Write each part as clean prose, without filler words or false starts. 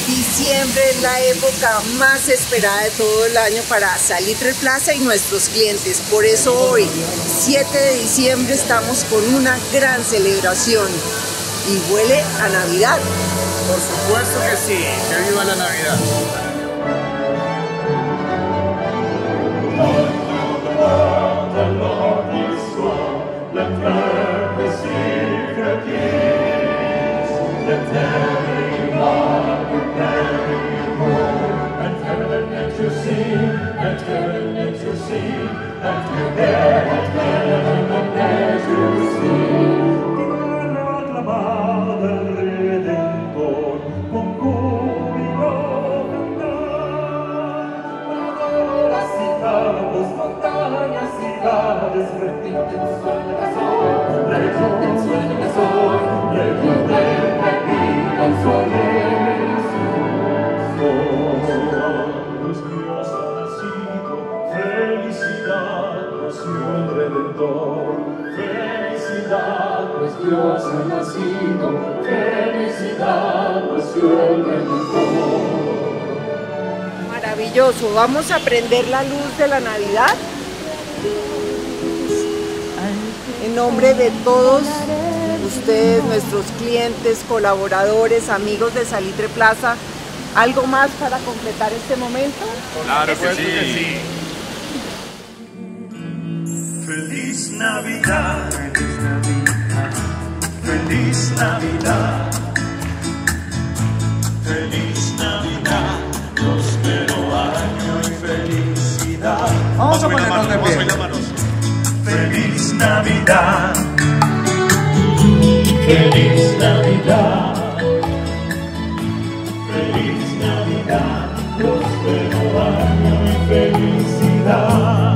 Diciembre es la época más esperada de todo el año para Salitre Plaza y nuestros clientes. Por eso hoy, 7 de diciembre, estamos con una gran celebración y huele a Navidad. Por supuesto que sí, que viva la Navidad. Dios ha nacido, felicidad, nació el Redentor. Maravilloso, vamos a prender la luz de la Navidad. En nombre de todos ustedes, nuestros clientes, colaboradores, amigos de Salitre Plaza, ¿algo más para completar este momento? Claro que sí. Feliz Navidad, feliz Navidad, feliz Navidad, próspero año y felicidad. Vamos a ponernos de pie. Feliz Navidad, feliz Navidad, feliz Navidad, próspero año y felicidad.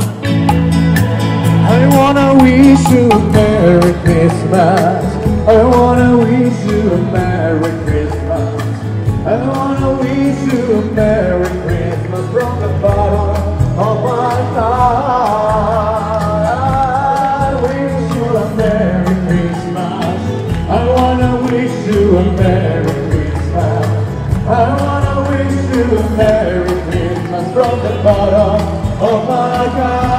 I wanna wish you a Merry Christmas. I wanna wish you a Merry Christmas. I wanna wish you a Merry Christmas from the bottom of my heart. I wish you a Merry Christmas. I wanna wish you a Merry Christmas. I wanna wish you a Merry Christmas from the bottom of my heart.